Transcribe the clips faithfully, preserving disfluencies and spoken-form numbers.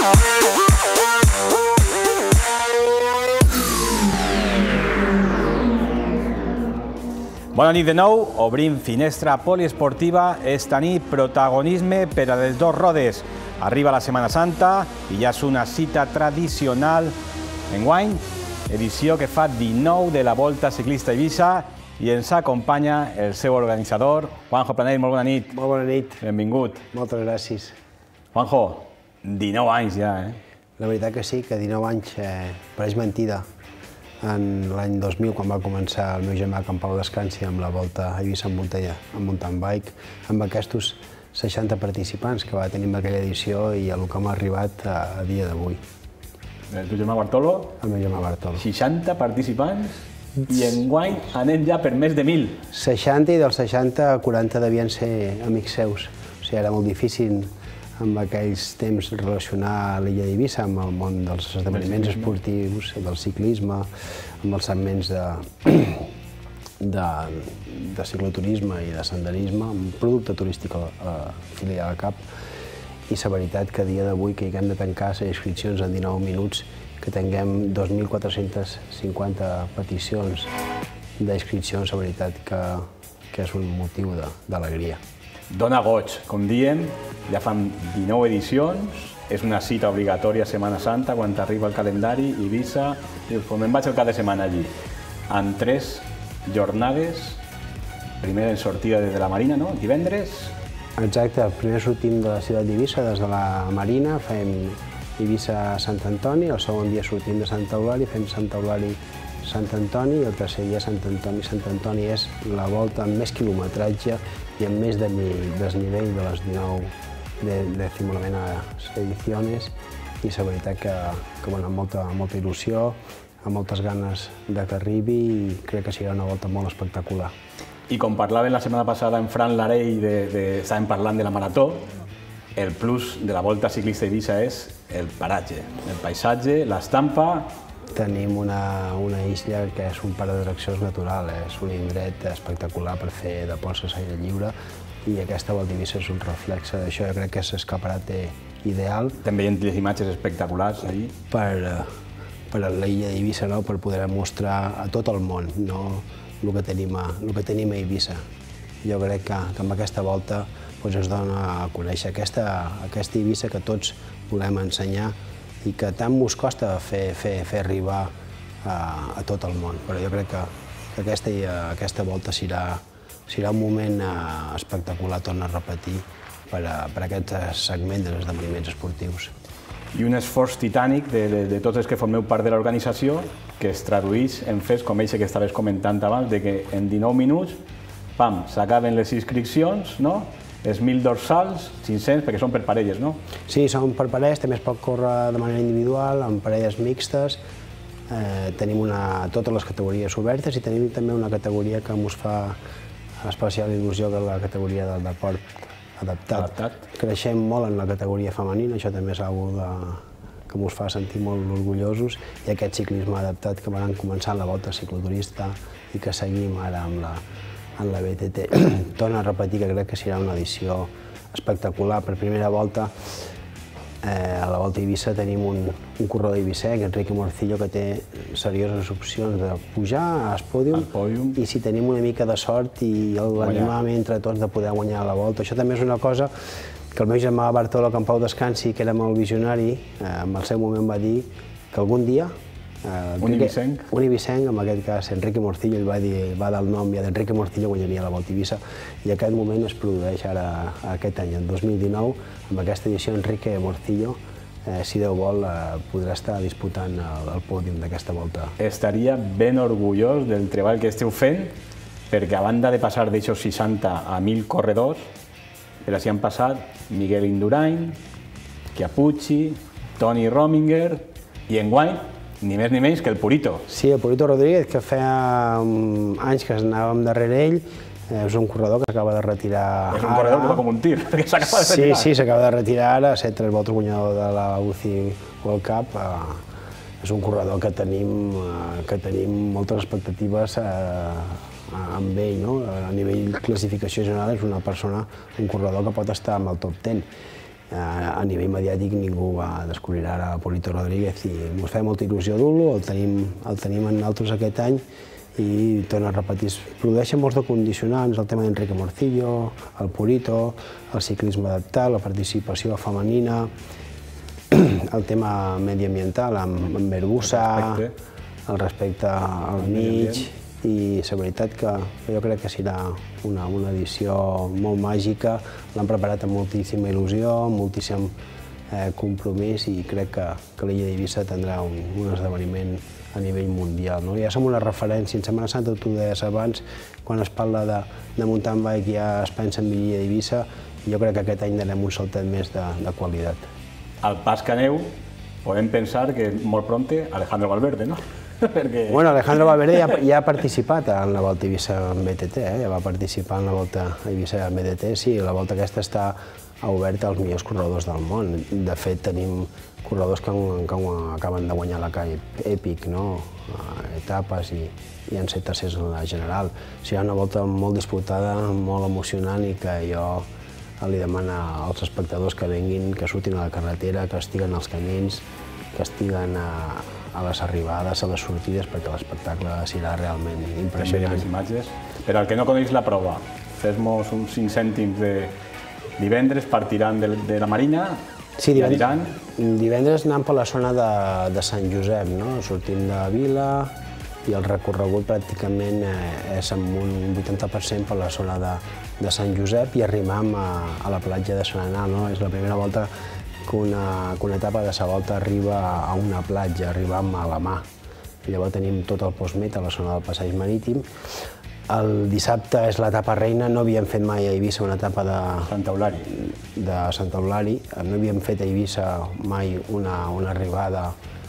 Bona nit de nou, obrim finestra poliesportiva, és tenir protagonisme per a les dos rodes. Arriba la Setmana Santa i ja és una cita tradicional. Enguany, edició que fa dinou de la Volta Ciclista Eivissa i ens acompanya el seu organitzador, Juanjo Planell. Molt bona nit. Molt bona nit. Benvingut. Moltes gràcies. Juanjo, dinou anys ja, eh? La veritat que sí, que dinou anys eh, pareix mentida. En l'any dos mil, quan va començar el meu germà Can Pau Descansi amb la Volta a Eivissa en muntanya, en mountain bike, amb aquests seixanta participants que va tenir en aquella edició i a lo que hem arribat a, a dia d'avui. El teu germà Bartolo? El meu germà Bartolo. seixanta participants i enguany anem ja per més de mil. seixanta i dels seixanta, quaranta devien ser amics seus. O sigui, era molt difícil amb aquells temps relacionar l'illa d'Eivissa amb el món dels esdeveniments esportius, del ciclisme, amb els segments de, de, de cicloturisme i de senderisme, amb producte turístic a la filial de Cap. I la veritat que a dia d'avui que hi hem de tancar les inscripcions en dinou minuts, que tinguem dos mil quatre-centes cinquanta peticions d'inscripcions, la veritat que, que és un motiu d'alegria. Dona goig, com diem, ja fan dinou edicions, és una cita obligatòria a Setmana Santa, quan arriba el calendari, Eivissa, dius, pues me'n vaig el cap de setmana allí. En tres jornades, primer en sortida des de la Marina, no? Divendres. Exacte, primer sortim de la ciutat d'Eivissa, des de la Marina, fem Eivissa-Sant Antoni, el segon dia sortim de Sant Eulàlia, fem Sant Eulàlia-Sant Antoni, i el tercer dia Sant Antoni-Sant Antoni és la volta amb més quilometratge i amb més desnivell de les dinou decimonovenes edicions, i la veritat que, que bueno, amb molta, molta il·lusió, amb moltes ganes de que arribi, i crec que serà una volta molt espectacular. I com parlaven la setmana passada en Fran Larell, de, de, estàvem parlant de la marató, el plus de la Volta Ciclista Eivissa és el paratge, el paisatge, l'estampa. Tenim una, una illa que és un parc d'atraccions natural, és un indret espectacular per fer de postres a l'aire lliure, i aquesta Volta a Eivissa és un reflex d'això. Jo crec que és l'escaparat ideal. També hi ha les imatges espectaculars allí. Per, per a l'illa d'Eivissa, no? Per poder mostrar a tot el món, no? el, que tenim a, el que tenim a Eivissa. Jo crec que, que amb aquesta volta doncs, ens dona a conèixer aquesta, aquesta Eivissa que tots volem ensenyar i que tant mos costa fer, fer, fer arribar a, a tot el món. Però jo crec que, que aquesta, aquesta volta serà, serà un moment eh, espectacular, torna a repetir, per a, per a aquest segment dels esdeveniments esportius. I un esforç titànic de, de, de tots els que formeu part de l'organització, que es tradueix en fets com aquest que estaves comentant abans, de que en dinou minuts, pam, s'acaben les inscripcions, no? Els mil dorsals, cinc-cents, perquè són per parelles, no? Sí, són per parelles, també es pot córrer de manera individual, amb parelles mixtes. Eh, tenim una, totes les categories obertes i tenim també una categoria que ens fa especial il·lusió, que és la categoria del deport adaptat. adaptat. Creixem molt en la categoria femenina, això també és una cosa que ens fa sentir molt orgullosos, i aquest ciclisme adaptat que van començar la Volta Cicloturista i que seguim ara amb la en la B T T. Torno a repetir que crec que serà una edició espectacular. Per primera volta, eh, a la Volta a Eivissa tenim un, un corredor eivissec, Enrique Morcillo, que té serioses opcions de pujar al pòdium, pòdium, i si tenim una mica de sort i l'animam entre tots de poder guanyar la volta. Això també és una cosa que el meu germà Bartolo Can Pau Descansi, que era molt visionari, eh, en el seu moment va dir que algun dia Uh, un eivissenc. Un eivissenc, en aquest cas Enrique Morcillo, ell va, dir, va dar el nom ja d'Enrique Morcillo, guanyaria la Volta a Eivissa, i aquest moment es produeix ara aquest any, el dos mil dinou, amb aquesta edició Enrique Morcillo, eh, si Déu vol, eh, podrà estar disputant el, el pòdium d'aquesta volta. Estaria ben orgullós del treball que esteu fent, perquè a banda de passar d'aixòs seixanta a mil corredors, per així han passat Miguel Indurain, Chiappucci, Toni Rominger, i enguany ni més ni menys que el Purito. Sí, el Purito Rodríguez, que feia um, anys que anàvem darrere ell, eh, és un corredor que s'acaba de retirar. És un corredor que va com un tir, que s'acaba de retirar. Sí, sí, s'acaba de retirar ara, ser tres voltes guanyador de la U C I World Cup. Eh, és un corredor que tenim, eh, que tenim moltes expectatives eh, amb ell, no? A nivell classificació general és una persona, un corredor que pot estar amb el top deu. a nivell mediàtic ningú va descobrir ara Purito Rodríguez i ens feia molta il·lusió dur-lo, el tenim en altres aquest any i torno a repetir, es produeixen molts de condicionants, el tema d'Enrique Morcillo, el Purito, el ciclisme adaptat, la participació femenina, el tema mediambiental amb Verbusa, el respecte al mig, i la veritat que jo crec que serà una edició molt màgica, l'han preparat amb moltíssima il·lusió, amb moltíssim compromís i crec que l'illa d'Eivissa tindrà un esdeveniment a nivell mundial. Ja som una referència, en Setmana Santa, tu ho deies abans, quan es parla de mountain bike ja es pensa en l'illa d'Eivissa i jo crec que aquest any darem un saltet més de qualitat. Al pas que aneu, podem pensar que molt prompte Alejandro Valverde, no? Bueno, Alejandro Valverde ja ha participat en la Volta a Eivissa en B T T, ja va participar en la Volta a Eivissa en B T T, sí, la volta aquesta està oberta als millors corredors del món. De fet, tenim corredors que acaben de guanyar la Calle Epic, etapes i han set tercers en la general. Serà una volta molt disputada, molt emocionant i que jo li demano als espectadors que venguin, que surtin a la carretera, que estiguen als camins, que estiguen a les arribades, a les sortides, perquè l'espectacle serà realment impressionant. Les imatges. Per al que no coneix la prova, fes-nos uns cinc cèntims de divendres, partiran de la Marina i aniran... Divendres anant per la zona de Sant Josep, sortint de Vila, i el recorregut pràcticament és amb un vuitanta per cent per la zona de Sant Josep i arribam a la platja de Sant Anal. És la primera volta que una etapa de la volta arriba a una platja, arribam a la mà. Llavors tenim tot el postmet a la zona del passeig marítim. El dissabte és l'etapa reina, no havíem fet mai a Eivissa una etapa de Santa Eulàlia, no havíem fet a Eivissa mai una arribada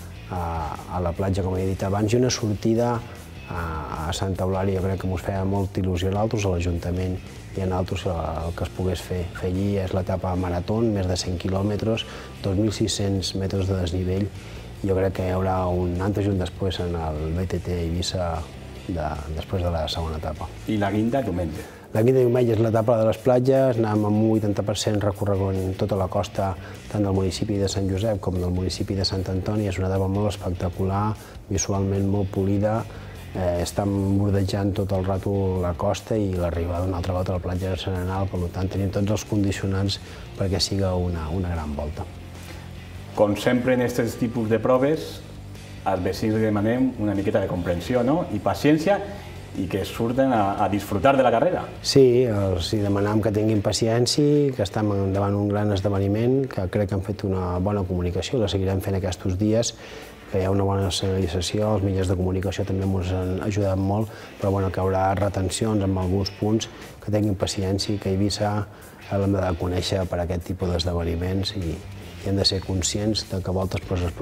a la platja, com he dit abans, i una sortida a Santa Eulàlia. Jo crec que ens feia molta il·lusió a nosaltres, a l'Ajuntament i a nosaltres el que es pogués fer. Fer allí és l'etapa marató, més de cent quilòmetres, dos mil sis-cents metres de desnivell. Jo crec que hi haurà un antes i un després en el B T T Eivissa després de la segona etapa. I la guinda diumenge? La guinda diumenge és l'etapa de les platges, anem amb un vuitanta per cent recorregut tota la costa, tant del municipi de Sant Josep com del municipi de Sant Antoni. És una etapa molt espectacular, visualment molt polida, estan bordejant tot el rato la costa i l'arribada una altra volta a la platja de Sant Anal, per tant tenim tots els condicionants perquè siga una gran volta. Com sempre en aquests tipus de proves, als vecins li demanem una miqueta de comprensió i paciència i que surten a disfrutar de la carrera. Sí, els demanem que tinguin paciència, que estem davant un gran esdeveniment, que crec que han fet una bona comunicació, la seguirem fent aquests dies, que hi ha una bona senyalització, els mitjans de comunicació també ens han ajudat molt, però que hi haurà retencions en alguns punts, que tinguin paciència, que a Eivissa l'hem de conèixer per aquest tipus d'esdeveniments i hem de ser conscients que a voltes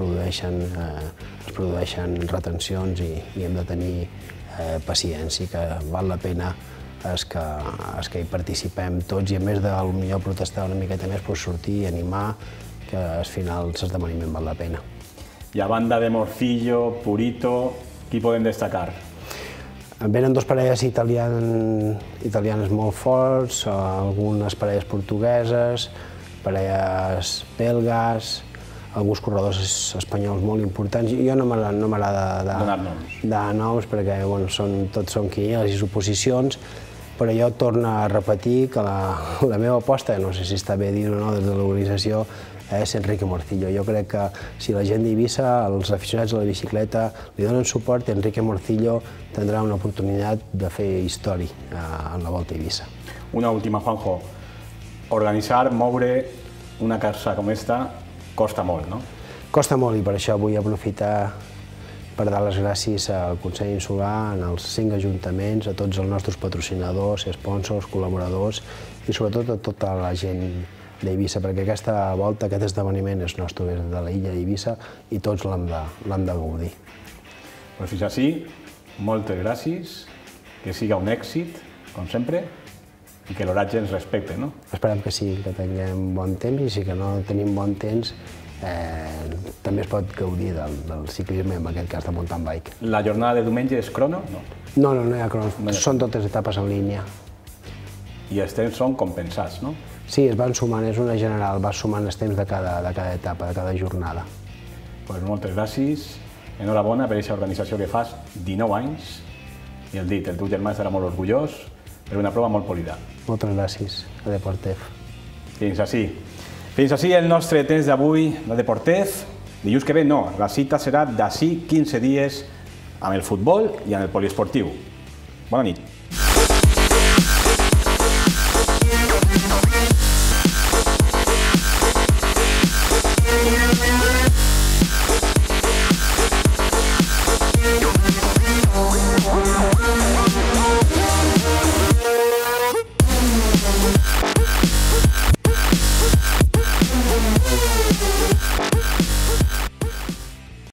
es produeixen retencions i hem de tenir paciència, que val la pena que hi participem tots i a més de potser protestar una miqueta més, sortir i animar, que al final l'esdeveniment val la pena. I a banda de Morcillo, Purito, qui podem destacar? Venen dues parelles italianes molt forts, algunes parelles portugueses, parelles belgues, alguns corredors espanyols molt importants. Jo no m'agrada de noms perquè tots són quinieles i suposicions, però jo torno a repetir que la meva aposta, no sé si està bé dir-ho o no des de l'organització, és Enrique Morcillo. Jo crec que si la gent d'Eivissa, els aficionats a la bicicleta, li donen suport, Enrique Morcillo tindrà una oportunitat de fer història en la Volta a Eivissa. Una última, Juanjo. Organitzar, moure una carsa com esta, costa molt, no? Costa molt i per això vull aprofitar per dar les gràcies al Consell Insular, als cinc ajuntaments, a tots els nostres patrocinadors, sponsors, col·laboradors i sobretot a tota la gent d'Eivissa, perquè aquesta volta, aquest esdeveniment és nostre, és de l'illa d'Eivissa i tots l'hem de gaudir. Doncs fins així, moltes gràcies, que siga un èxit, com sempre, i que l'oratge ens respecte, no? Esperem que sí, que tinguem bon temps i si que no tenim bon temps també es pot gaudir del ciclisme, en aquest cas de mountain bike. La jornada de diumenge és crono? No, no, no hi ha crono, són totes etapes en línia. I els temps són compensats, no? Sí, es van sumant, és una general, vas sumant els temps de cada, de cada etapa, de cada jornada. Pues moltes gràcies, enhorabona per aquesta organització que fas, dinou anys, i el dit, el teu germà estarà molt orgullós per una prova molt polida. Moltes gràcies a Deportef. Fins així. Fins així el nostre temps d'avui de Deportef. Dilluns que ve no, la cita serà d'ací quinze dies amb el futbol i amb el poliesportiu. Bona nit.